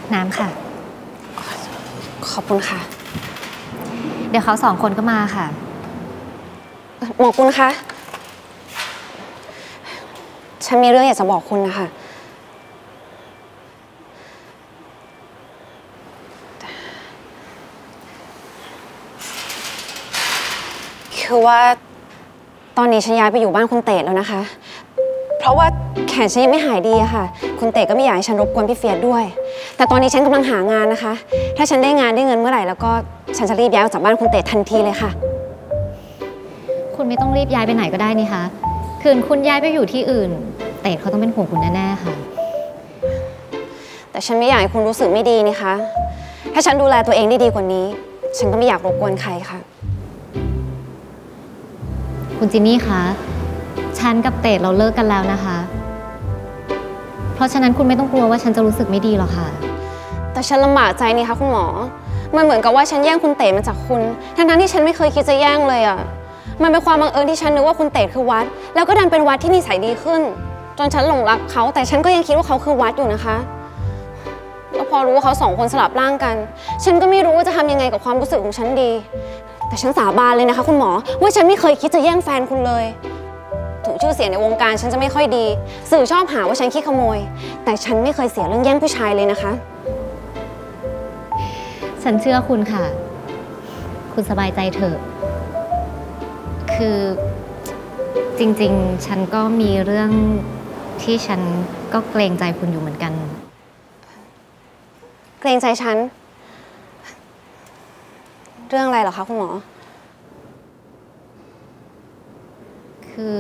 น้ำค่ะขอบคุณค่ะเดี๋ยวเขา2 คนก็มาค่ะหมอคุณคะฉันมีเรื่องอยากจะบอกคุณนะคะคือว่าตอนนี้ฉันย้ายไปอยู่บ้านคุณเต๋แล้วนะคะเพราะว่าแขนฉันยังไม่หายดีอะค่ะคุณเต๋ก็ไม่อยากให้ฉันรบกวนพี่เฟียสด้วยแต่ตอนนี้ฉันกำลังหางานนะคะถ้าฉันได้งานได้เงินเมื่อไหร่แล้วก็ฉันจะรีบย้ายออกจากบ้านคุณเต๋ทันทีเลยค่ะคุณไม่ต้องรีบย้ายไปไหนก็ได้นี่คะคืนคุณย้ายไปอยู่ที่อื่นเต๋เขาต้องเป็นห่วงคุณแน่ๆค่ะแต่ฉันไม่อยากให้คุณรู้สึกไม่ดีนี่คะถ้าฉันดูแลตัวเองได้ดีกว่านี้ฉันก็ไม่อยากรบกวนใครค่ะคุณจินนี่คะฉันกับเต๋เราเลิกกันแล้วนะคะเพราะฉะนั้นคุณไม่ต้องกลัวว่าฉันจะรู้สึกไม่ดีหรอกค่ะแต่ฉันลำบากใจนี่คะคุณหมอมันเหมือนกับว่าฉันแย่งคุณเต๋มาจากคุณทั้งที่ฉันไม่เคยคิดจะแย่งเลยอ่ะมันเป็นความบังเอิญที่ฉันนึกว่าคุณเต๋คือวัดแล้วก็ดันเป็นวัดที่นิสัยดีขึ้นจนฉันหลงรักเขาแต่ฉันก็ยังคิดว่าเขาคือวัดอยู่นะคะแล้วพอรู้ว่าเขา2 คนสลับร่างกันฉันก็ไม่รู้ว่าจะทำยังไงกับความรู้สึกของฉันดีแต่ฉันสาบานเลยนะคะคุณหมอว่าฉันไม่เคยคิดจะแย่งแฟนคุณเลยถึงชื่อเสียงในวงการฉันจะไม่ค่อยดีสื่อชอบหาว่าฉันขี้ขโมยแต่ฉันไม่เคยเสียเรื่องแย่งผู้ชายเลยนะคะฉันเชื่อคุณค่ะคุณสบายใจเถอะคือจริงๆฉันก็มีเรื่องที่ฉันก็เกรงใจคุณอยู่เหมือนกันเกรงใจฉันเรื่องอะไรเหรอคะคุณหมอคือ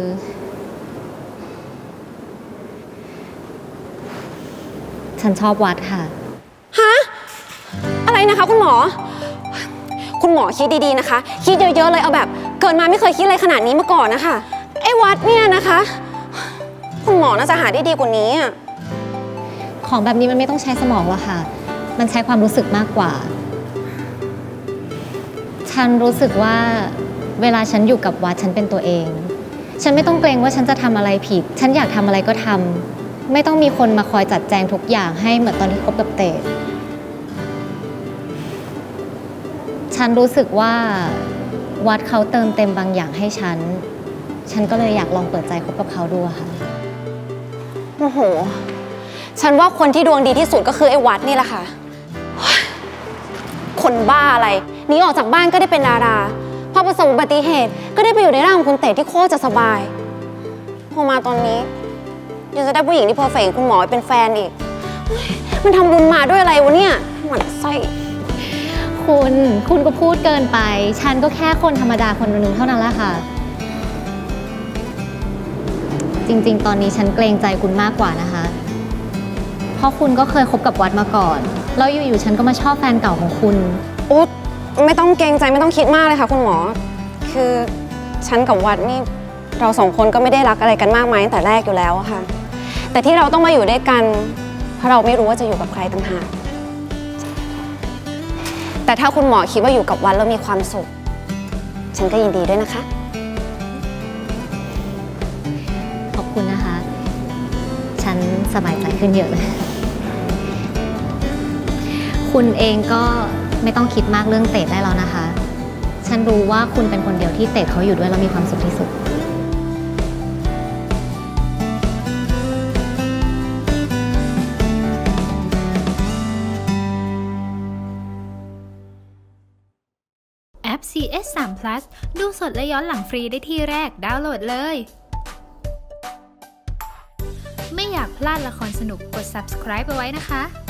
ฉันชอบวัดค่ะฮะอะไรนะคะคุณหมอคุณหมอคิดดีๆนะคะคิดเยอะๆเลยเอาแบบเกิดมาไม่เคยคิดอะไรขนาดนี้มาก่อนนะคะไอ้วัดเนี่ยนะคะคุณหมอน่าจะหาได้ดีกว่านี้ของแบบนี้มันไม่ต้องใช้สมองหรอกค่ะมันใช้ความรู้สึกมากกว่าฉันรู้สึกว่าเวลาฉันอยู่กับวัดฉันเป็นตัวเองฉันไม่ต้องเกรงว่าฉันจะทำอะไรผิดฉันอยากทำอะไรก็ทำไม่ต้องมีคนมาคอยจัดแจงทุกอย่างให้เหมือนตอนที่คบกับเต๋ฉันรู้สึกว่าวัดเขาเติมเต็มบางอย่างให้ฉันก็เลยอยากลองเปิดใจคบกับเขาดูค่ะโอ้โหฉันว่าคนที่ดวงดีที่สุดก็คือไอ้วัดนี่แหละค่ะคนบ้าอะไรหนีออกจากบ้านก็ได้เป็นดาราพอประสบอุบัติเหตุก็ได้ไปอยู่ในร่างของคุณเต๋ที่โคตรจะสบายพอมาตอนนี้ยังจะได้ผู้หญิงที่เพอร์เฟกต์คุณหมอเป็นแฟนอีกมันทำบุญมาด้วยอะไรวะเนี่ยหมั่นไส้คุณก็พูดเกินไปฉันก็แค่คนธรรมดาคนนึงเท่านั้นแหละค่ะจริงๆตอนนี้ฉันเกรงใจคุณมากกว่านะคะเพราะคุณก็เคยคบกับวัดมาก่อนแล้วอยู่ๆฉันก็มาชอบแฟนเก่าของคุณอุ๊ยไม่ต้องเกรงใจไม่ต้องคิดมากเลยค่ะคุณหมอคือฉันกับวัดนี่เรา2 คนก็ไม่ได้รักอะไรกันมากมายตั้งแต่แรกอยู่แล้วอะค่ะแต่ที่เราต้องมาอยู่ด้วยกันเพราะเราไม่รู้ว่าจะอยู่กับใครต่างหากแต่ถ้าคุณหมอคิดว่าอยู่กับวัดแล้วมีความสุขฉันก็ยินดีด้วยนะคะขอบคุณนะคะฉันสบายใจขึ้นเยอะเลยคุณเองก็ไม่ต้องคิดมากเรื่องเต๋ได้แล้วนะคะฉันรู้ว่าคุณเป็นคนเดียวที่เต๋เขาอยู่ด้วยแล้วมีความสุขที่สุดแอป CS3 Plus ดูสดและย้อนหลังฟรีได้ที่แรกดาวน์โหลดเลยไม่อยากพลาดละครสนุกกด subscribe ไปไว้นะคะ